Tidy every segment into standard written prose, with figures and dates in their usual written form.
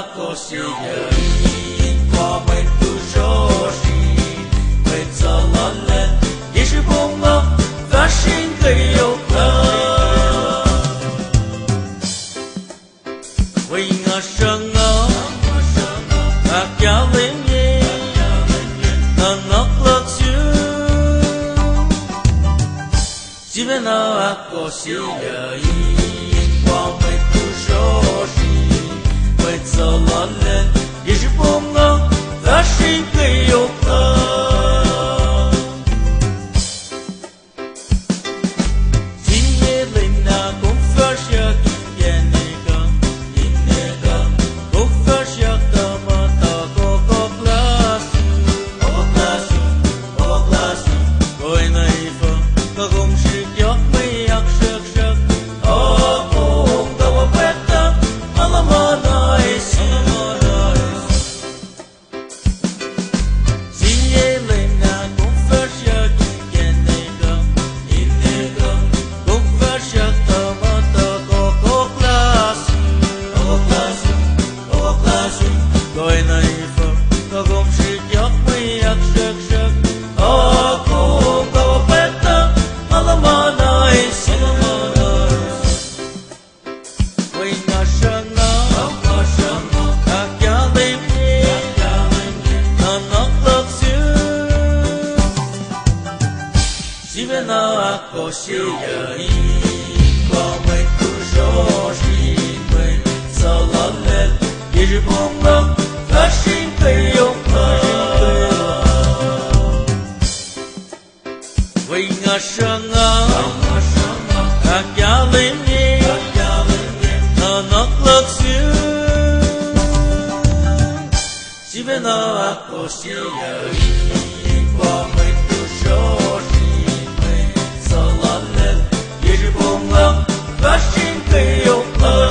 ako siya qua每度熟悉，会走了人，也是不能发现会有可。为我生啊，他家里面，那乐趣，即便那ako siya qua每度熟悉，会走了人，也是不能发现会有可。Ako siya qua每度熟悉，会走了人，也是不能发现会有可。为我生啊，他家里面，那乐趣，即便那ako siya qua每度熟悉。发现会有可。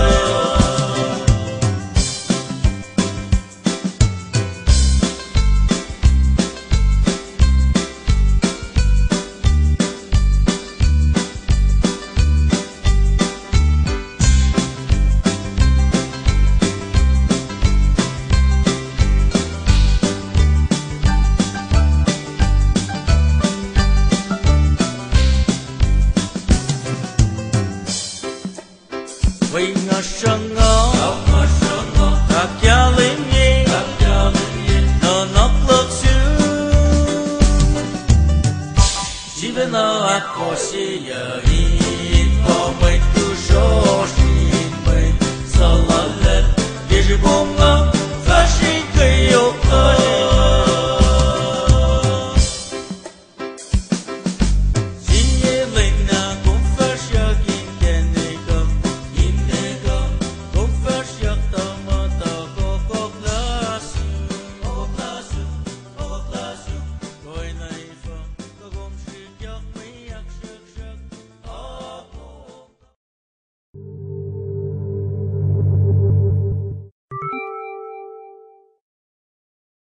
为我生啊，他家里面，那乐趣，即便那ako siya